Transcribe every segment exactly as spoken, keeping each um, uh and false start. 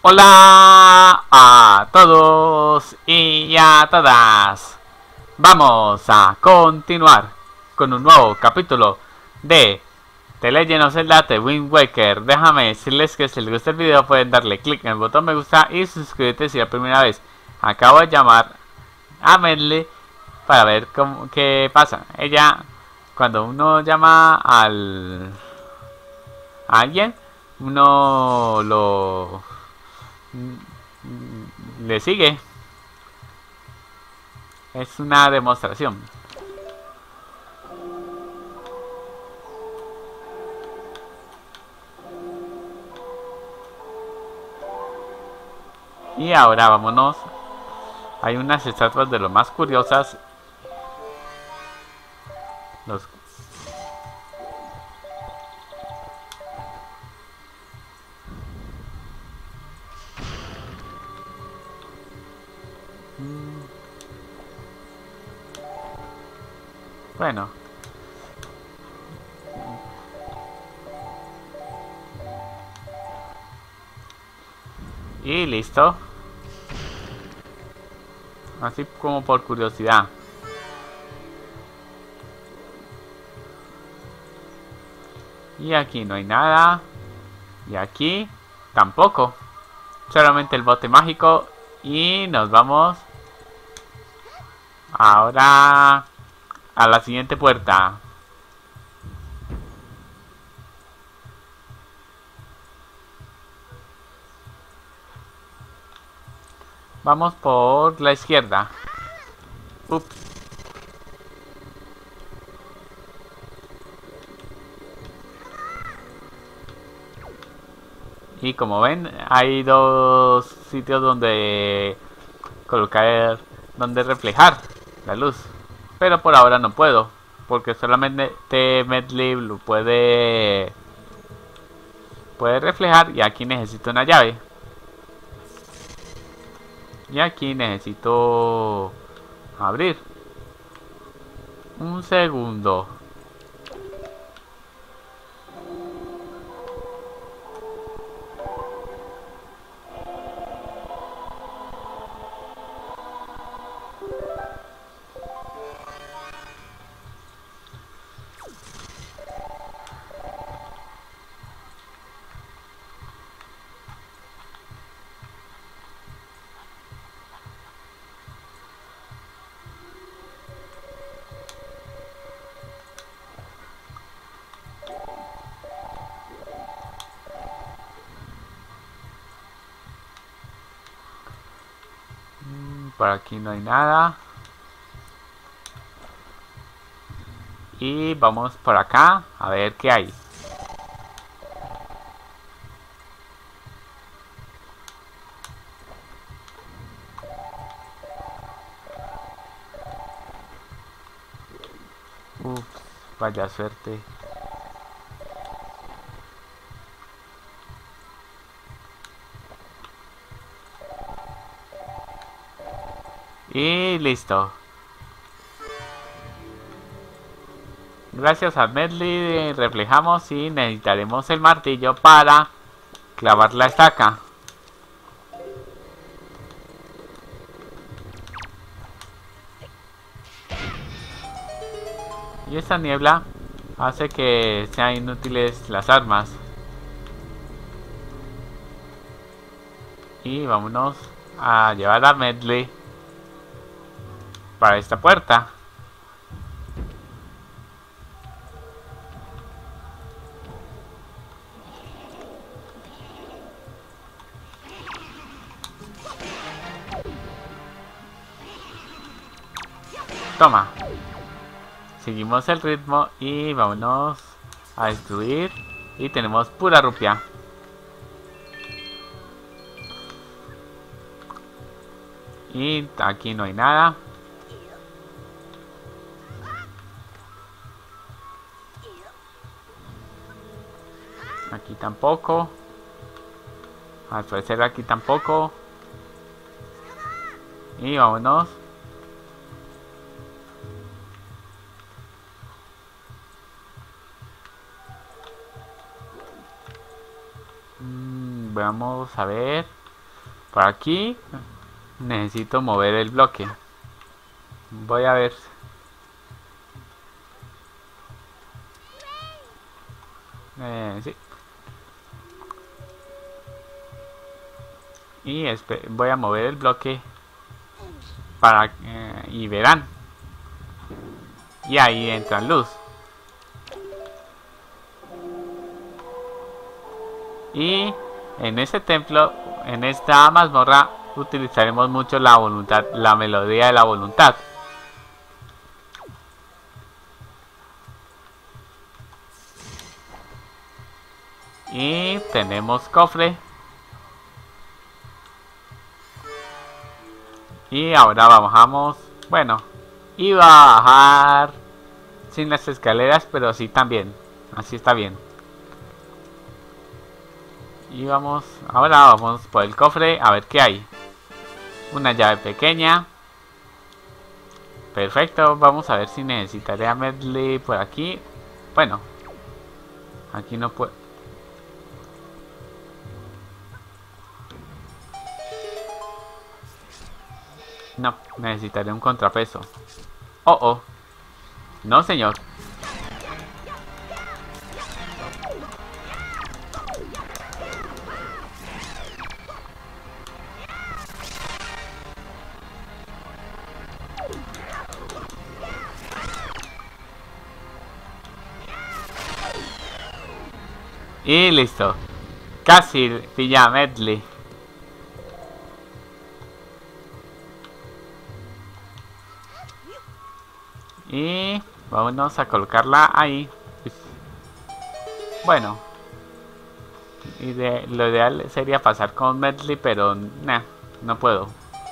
Hola a todos y a todas. Vamos a continuar con un nuevo capítulo de The Legend of Zelda The Wind Waker. Déjame decirles que si les gusta el video pueden darle click en el botón me gusta y suscribirte si es la primera vez. Acabo de llamar a Medley para ver cómo, qué pasa. Ella, cuando uno llama al a alguien, uno lo le sigue. Es una demostración. Y ahora vámonos. Hay unas estatuas de lo más curiosas. Los... Bueno. Y listo. Así como por curiosidad. Y aquí no hay nada. Y aquí tampoco. Solamente el bote mágico. Y nos vamos ahora a la siguiente puerta. Vamos por la izquierda. Ups. Y como ven, hay dos sitios donde colocar, donde reflejar la luz. Pero por ahora no puedo, porque solamente Medley lo puede, puede reflejar y aquí necesito una llave. Y aquí necesito abrir. Un segundo. Por aquí no hay nada. Y vamos por acá a ver qué hay. Ups, vaya suerte. Y listo. Gracias a Medley reflejamos y necesitaremos el martillo para clavar la estaca. Y esta niebla hace que sean inútiles las armas. Y vámonos a llevar a Medley para esta puerta. Toma. Seguimos el ritmo y vámonos a destruir. Y tenemos pura rupia. Y aquí no hay nada. Aquí tampoco. Al parecer aquí tampoco. Y vámonos. Mm, vamos a ver. Por aquí necesito mover el bloque. Voy a ver. Eh, sí. Y voy a mover el bloque para eh, y verán. Y ahí entra luz. Y en este templo, en esta mazmorra, utilizaremos mucho la voluntad, la melodía de la voluntad. Y tenemos cofre. Y ahora bajamos. Bueno, iba a bajar sin las escaleras, pero sí también. Así está bien. Y vamos, ahora vamos por el cofre a ver qué hay. Una llave pequeña. Perfecto, vamos a ver si necesitaré a Medley por aquí. Bueno, aquí no puedo. No, necesitaré un contrapeso. Oh, oh. No, señor. Y listo. Casi pilla a Medley. Y vamos a colocarla ahí. Bueno. Y de, lo ideal sería pasar con Medley, pero nah, no puedo.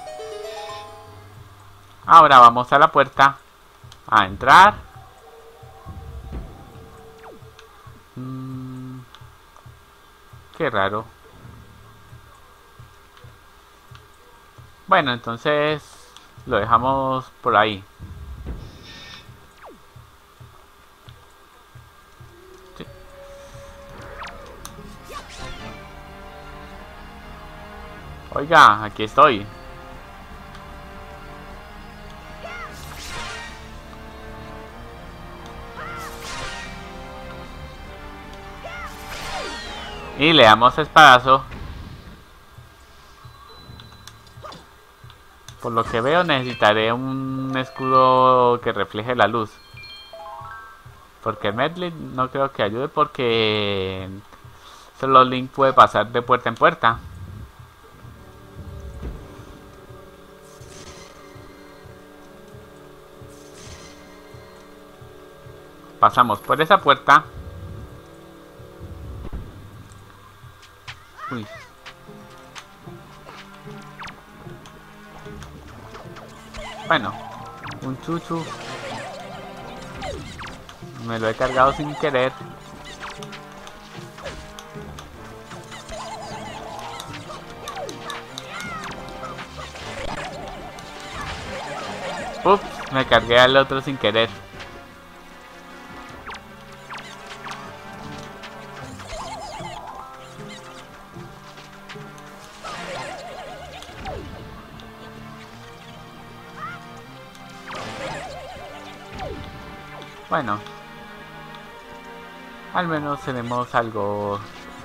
Ahora vamos a la puerta. A entrar. Mm, qué raro. Bueno, entonces lo dejamos por ahí. Sí. Oiga, aquí estoy. Y le damos espadazo. Por lo que veo necesitaré un escudo que refleje la luz. Porque Medley no creo que ayude porque solo Link puede pasar de puerta en puerta. Pasamos por esa puerta. Uy. Bueno, un chuchu. Me lo he cargado sin querer. Ups, me cargué al otro sin querer. Bueno, al menos tenemos algo.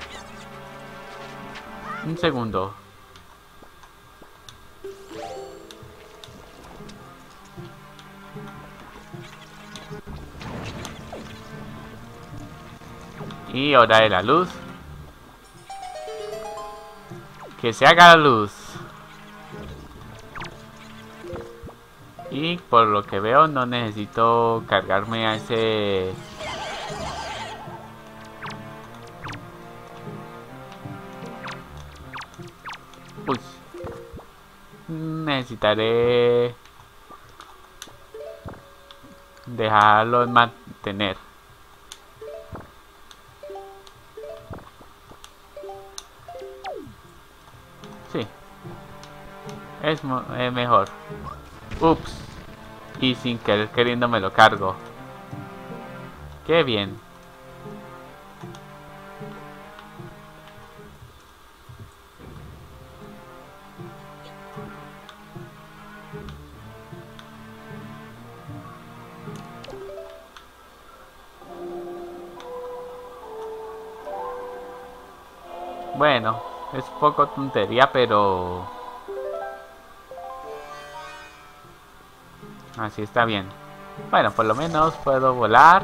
Un segundo. Y hora de la luz. Que se haga la luz. Y por lo que veo no necesito cargarme a ese... Uy. Necesitaré... dejarlo en mantener. Sí. Es, es mejor. Ups. Y sin querer queriendo me lo cargo. Qué bien. Bueno, es poco tontería, pero así está bien. Bueno, por lo menos puedo volar.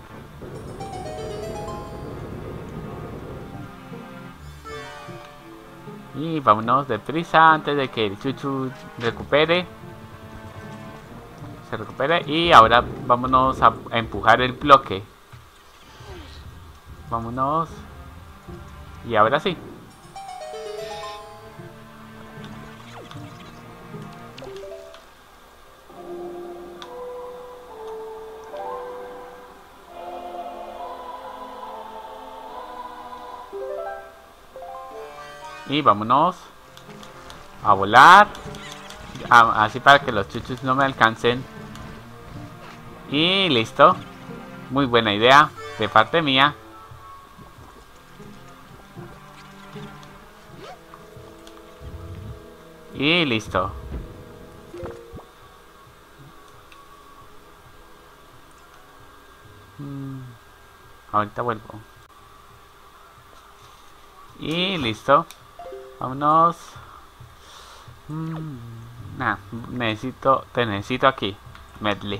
Y vámonos deprisa antes de que el Chuchu recupere. Se recupere. Y ahora vámonos a empujar el bloque. Vámonos. Y ahora sí. Y vámonos a volar. Ah, así para que los chuchus no me alcancen. Y listo. Muy buena idea de parte mía. Y listo. Hmm, ahorita vuelvo. Y listo. Vámonos. Hmm, nah, necesito, te necesito aquí, Medley.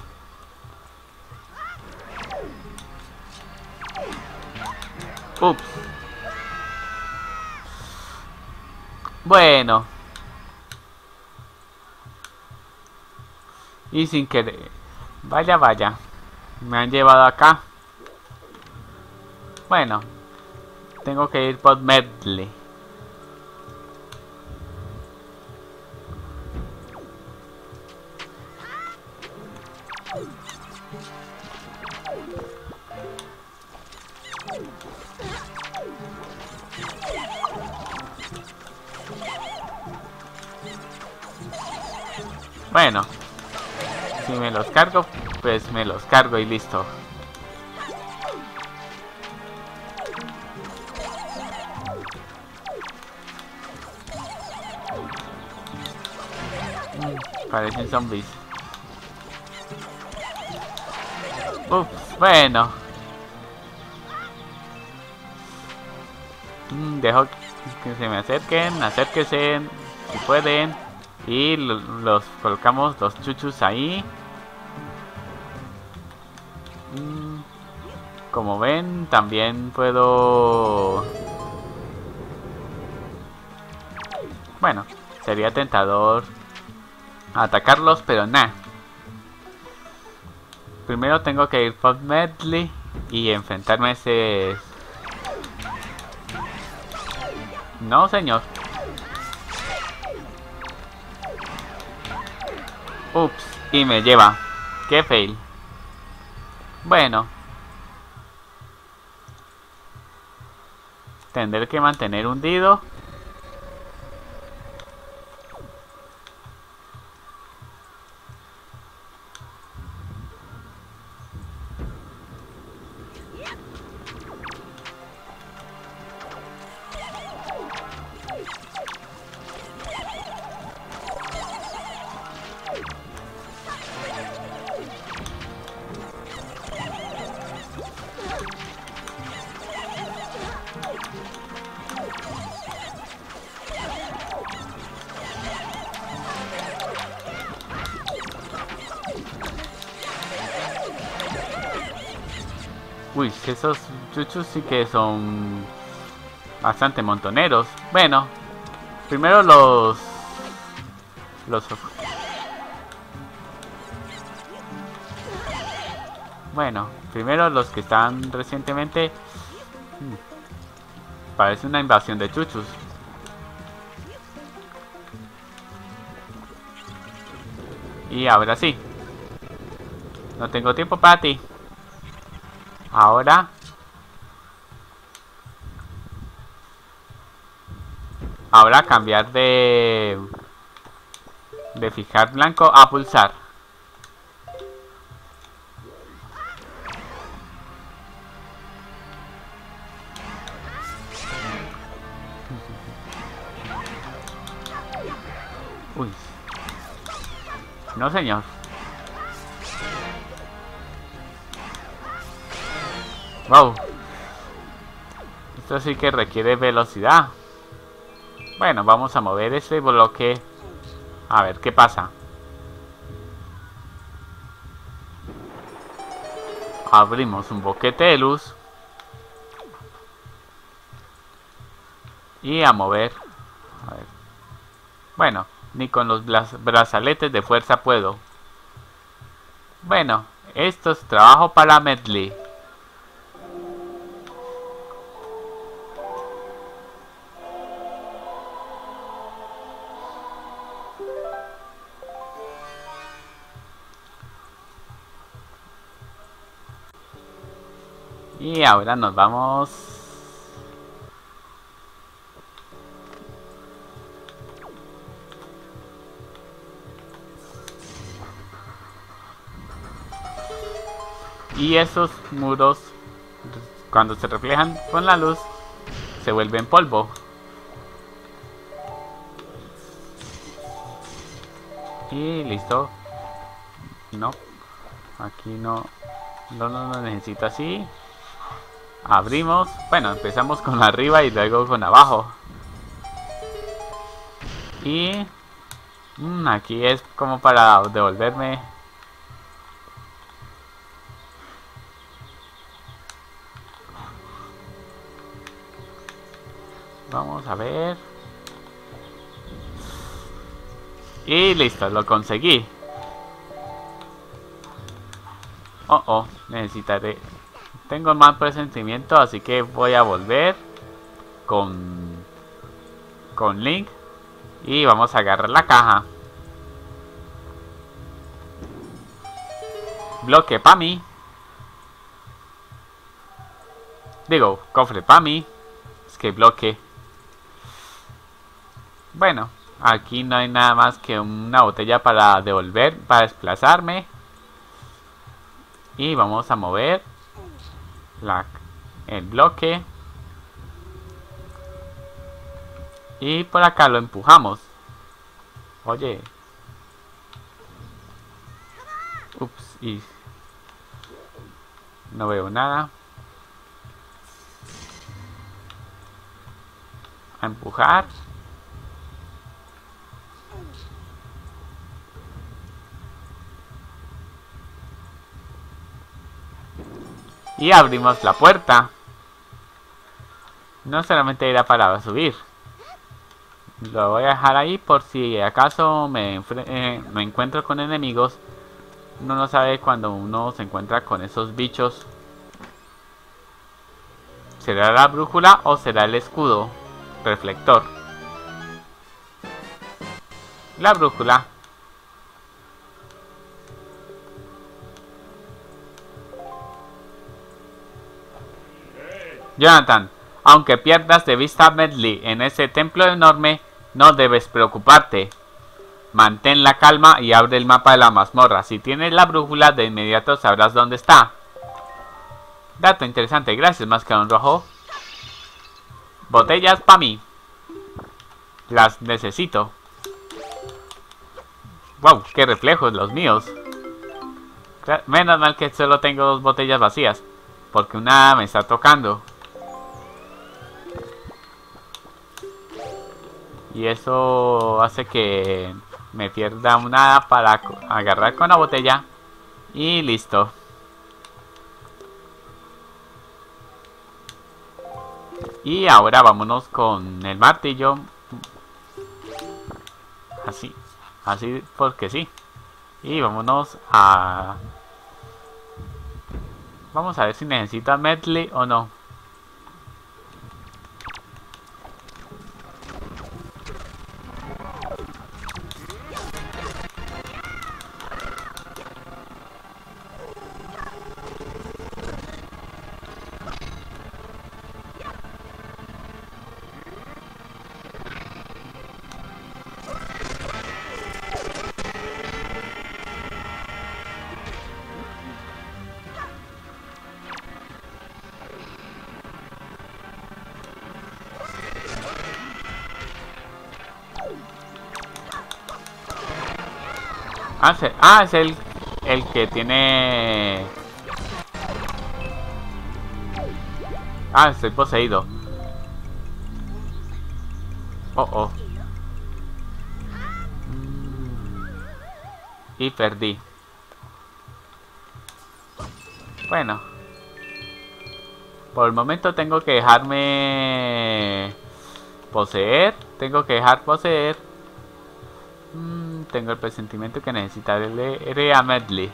Ups. Bueno. Y sin querer. Vaya, vaya. Me han llevado acá. Bueno. Tengo que ir por Medley. Bueno. Si me los cargo, pues me los cargo y listo. Parecen zombies. Ups, bueno. Mm, dejo que se me acerquen, acérquense si pueden. Y lo, los colocamos los chuchus ahí. Mm, como ven, también puedo... Bueno, sería tentador atacarlos, pero nada. Primero tengo que ir por Medley y enfrentarme a ese... No, señor. Ups, y me lleva. Qué fail. Bueno. Tendré que mantener hundido. Uy, esos chuchus sí que son bastante montoneros. Bueno, primero los... Los... Bueno, primero los que están recientemente... Parece una invasión de chuchus. Y ahora sí. No tengo tiempo para ti. Ahora. Ahora cambiar de... De fijar blanco a pulsar. Uy. No, señor. Wow. Esto sí que requiere velocidad. Bueno, vamos a mover ese bloque. A ver qué pasa. Abrimos un boquete de luz. Y a mover. A ver. Bueno, ni con los brazaletes de fuerza puedo. Bueno, esto es trabajo para Medli. Y ahora nos vamos. Y esos muros, cuando se reflejan con la luz, se vuelven polvo. Y listo. No, aquí no, no, no lo necesito así. Abrimos, bueno, empezamos con arriba y luego con abajo. Y mmm, aquí es como para devolverme. Vamos a ver. Y listo, lo conseguí. Oh, oh, necesitaré. Tengo mal presentimiento, así que voy a volver con, con Link. Y vamos a agarrar la caja. Bloque para mí. Digo, cofre para mí. Es que bloque. Bueno, aquí no hay nada más que una botella para devolver, para desplazarme. Y vamos a mover la, el bloque. Y por acá lo empujamos. Oye. Ups, y no veo nada. A empujar. Y abrimos la puerta. No solamente era para subir. Lo voy a dejar ahí por si acaso me, eh, me encuentro con enemigos. Uno no sabe cuando uno se encuentra con esos bichos. ¿Será la brújula o será el escudo reflector? La brújula. Jonathan, aunque pierdas de vista a Medli en ese templo enorme, no debes preocuparte. Mantén la calma y abre el mapa de la mazmorra. Si tienes la brújula, de inmediato sabrás dónde está. Dato interesante, gracias, Mascarón Rojo. Botellas para mí. Las necesito. Wow, qué reflejos los míos. Menos mal que solo tengo dos botellas vacías, porque una me está tocando. Y eso hace que me pierda una para agarrar con la botella. Y listo. Y ahora vámonos con el martillo. Así. Así porque sí. Y vámonos a... Vamos a ver si necesita Medli o no. Ah, se, ah, es el, el que tiene... Ah, estoy poseído. Oh, oh. Y perdí. Bueno. Por el momento tengo que dejarme poseer. Tengo que dejar poseer. Mm, tengo el presentimiento que necesitaré a Medley.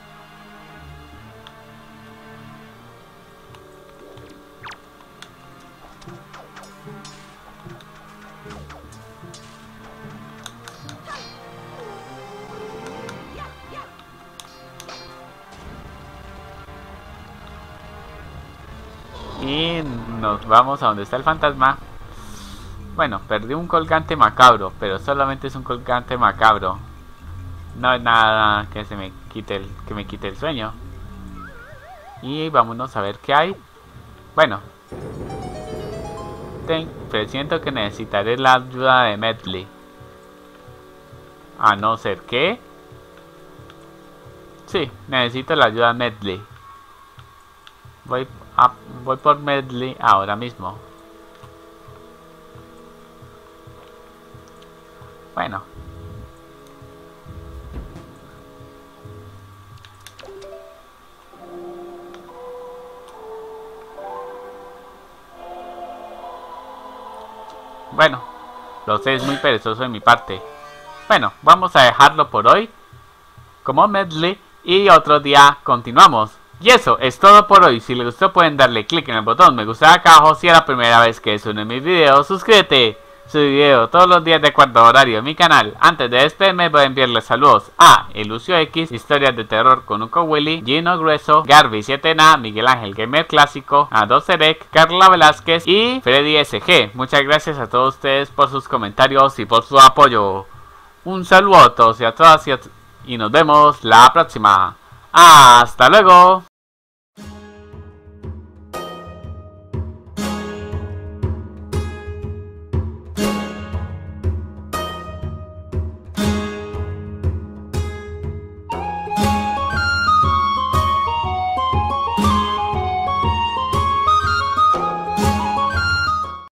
Y nos vamos a donde está el fantasma. Bueno, perdí un colgante macabro, pero solamente es un colgante macabro. No es nada que se me quite el, que me quite el sueño. Y vámonos a ver qué hay. Bueno, ten, presiento que necesitaré la ayuda de Medley. A no ser que... Sí, necesito la ayuda de Medley. Voy, a, voy por Medley ahora mismo. Bueno. Bueno, lo sé, es muy perezoso de mi parte. Bueno, vamos a dejarlo por hoy como Medley y otro día continuamos. Y eso es todo por hoy. Si les gustó pueden darle click en el botón me gusta acá abajo. Si es la primera vez que sueno mis videos, suscríbete. Su video todos los días de cuarto horario en mi canal. Antes de despedirme voy a enviarles saludos a Elucio X, Historias de Terror con Uco Willy, Gino Grueso, Garby siete N A, Miguel Ángel Gamer Clásico, a Doserek, Carla Velázquez y Freddy S G. Muchas gracias a todos ustedes por sus comentarios y por su apoyo. Un saludo a todos y a todas y, a y nos vemos la próxima. ¡Hasta luego!